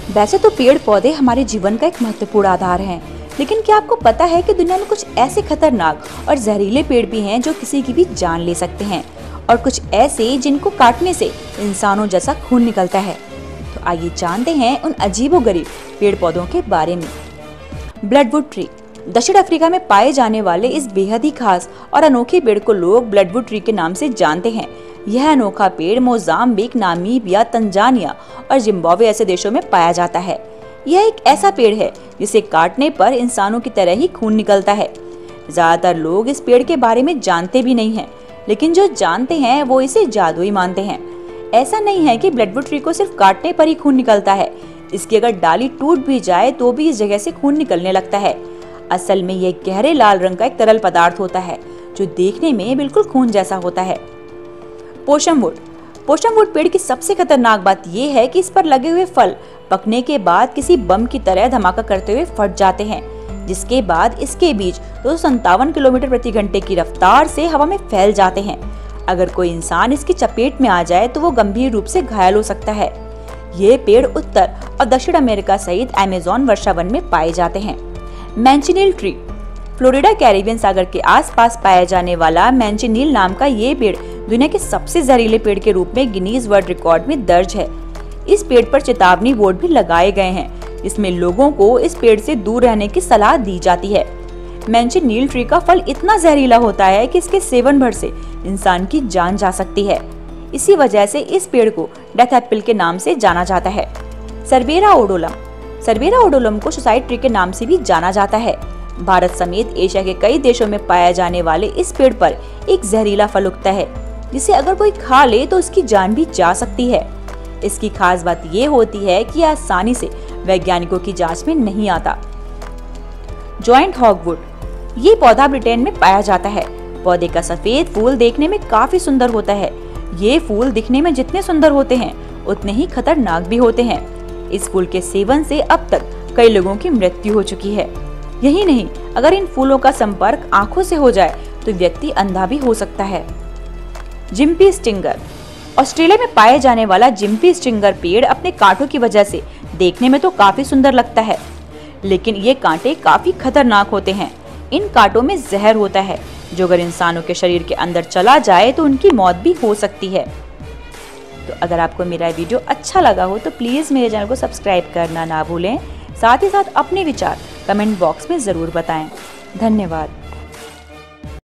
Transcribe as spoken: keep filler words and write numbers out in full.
वैसे तो पेड़ पौधे हमारे जीवन का एक महत्वपूर्ण आधार हैं, लेकिन क्या आपको पता है कि दुनिया में कुछ ऐसे खतरनाक और जहरीले पेड़ भी हैं जो किसी की भी जान ले सकते हैं, और कुछ ऐसे जिनको काटने से इंसानों जैसा खून निकलता है। तो आइए जानते हैं उन अजीबोगरीब पेड़ पौधों के बारे में। ब्लडवुड ट्री। दक्षिण अफ्रीका में पाए जाने वाले इस बेहद ही खास और अनोखे पेड़ को लोग ब्लडवुड ट्री के नाम से जानते हैं। यह अनोखा पेड़ मोजाम्बिक, नामीबिया, तंजानिया और जिम्बाब्वे ऐसे देशों में पाया जाता है। यह एक ऐसा पेड़ है जिसे काटने पर इंसानों की तरह ही खून निकलता है। ज्यादातर लोग इस पेड़ के बारे में जानते भी नहीं हैं, लेकिन जो जानते हैं वो इसे जादुई मानते हैं। ऐसा नहीं है कि ब्लडवुड ट्री को सिर्फ काटने पर ही खून निकलता है, इसकी अगर डाली टूट भी जाए तो भी इस जगह से खून निकलने लगता है। असल में यह गहरे लाल रंग का एक तरल पदार्थ होता है जो देखने में बिल्कुल खून जैसा होता है। पोशम वुड। पोशम वुड पेड़ की सबसे खतरनाक बात यह है कि इस पर लगे हुए फल पकने के बाद किसी बम की तरह धमाका करते हुए फट जाते हैं, जिसके बाद इसके बीज दो सौ संतावन किलोमीटर प्रति घंटे की रफ्तार से हवा में फैल जाते हैं। अगर कोई इंसान इसकी चपेट में आ जाए तो वो गंभीर रूप से घायल हो सकता है। ये पेड़ उत्तर और दक्षिण अमेरिका सहित अमेज़न वर्षावन में पाए जाते हैं। Manchineel tree. फ्लोरिडा कैरिबियन सागर के आसपास पाया जाने वाला मैंचिनील नाम का ये पेड़ दुनिया के सबसे जहरीले पेड़ के रूप में गिनीज वर्ल्ड रिकॉर्ड में दर्ज है। इस पेड़ पर चेतावनी बोर्ड भी लगाए गए हैं, जिसमें लोगों को इस पेड़ से दूर रहने की सलाह दी जाती है। मैंचिनील ट्री का फल इतना जहरीला होता है कि इसके सेवन भर से इंसान की जान जा सकती है। इसी वजह से इस पेड़ को डेथ एप्पल के नाम से जाना जाता है। सर्बेरा ओडोलम। सर्बेरा ओडोलम को सुसाइड ट्री के नाम से भी जाना जाता है। भारत समेत एशिया के कई देशों में पाया जाने वाले इस पेड़ पर एक जहरीला फल उगता है, जिसे अगर कोई खा ले तो उसकी जान भी जा सकती है। इसकी खास बात ये होती है कि यह आसानी से वैज्ञानिकों की जांच में नहीं आता। Giant hogweed. ये पौधा ब्रिटेन में पाया जाता है। पौधे का सफेद फूल देखने में काफी सुंदर होता है। ये फूल दिखने में जितने सुंदर होते हैं उतने ही खतरनाक भी होते हैं। इस फूल के सेवन से अब तक कई लोगों की मृत्यु हो चुकी है। यही नहीं, अगर इन फूलों का संपर्क आंखों से हो जाए तो व्यक्ति अंधा भी हो सकता है। Gympie stinger. ऑस्ट्रेलिया में पाए जाने वाला जिम्पी स्टिंगर पेड़ अपने कांटों की वजह से देखने में तो काफी सुंदर लगता है, लेकिन ये कांटे काफी खतरनाक होते हैं। इन कांटों में जहर होता है जो अगर इंसानों के शरीर के अंदर चला जाए तो उनकी मौत भी हो सकती है। तो अगर आपको मेरा वीडियो अच्छा लगा हो तो प्लीज मेरे चैनल को सब्सक्राइब करना ना भूलें। साथ ही साथ अपने विचार कमेंट बॉक्स में जरूर बताएं। धन्यवाद।